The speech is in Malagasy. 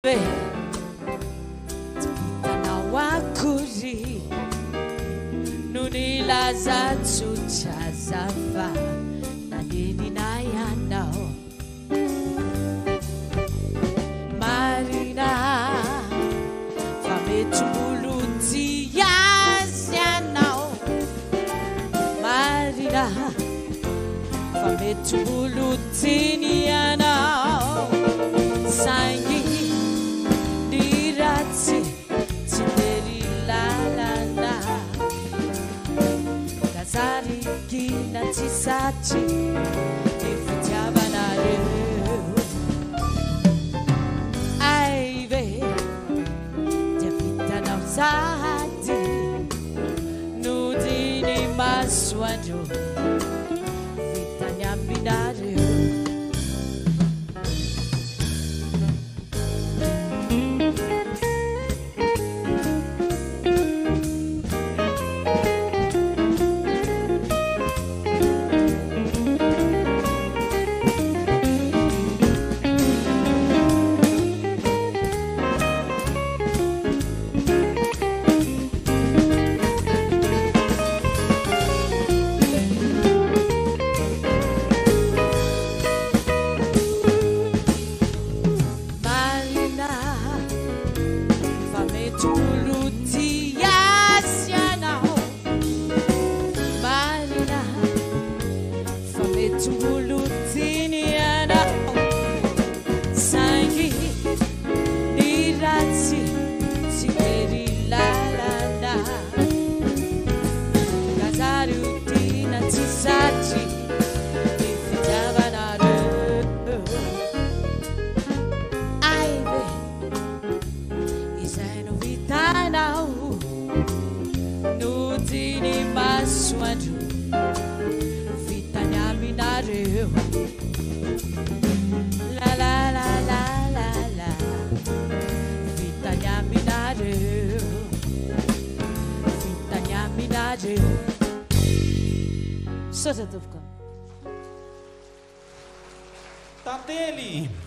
Wakuri Nunila Zatsu Chazafa Nadini Nayanao Marina Fametuluti Yazianao Marina Fametuluti Nianao Sangi Dirati Kina Tisachi Ifutiabanare Aive Javita Nausati Nudini Maswaju Vitanyambidare La la la la la la Vitanyambidare Vitanyambidare Sotadovka Tateli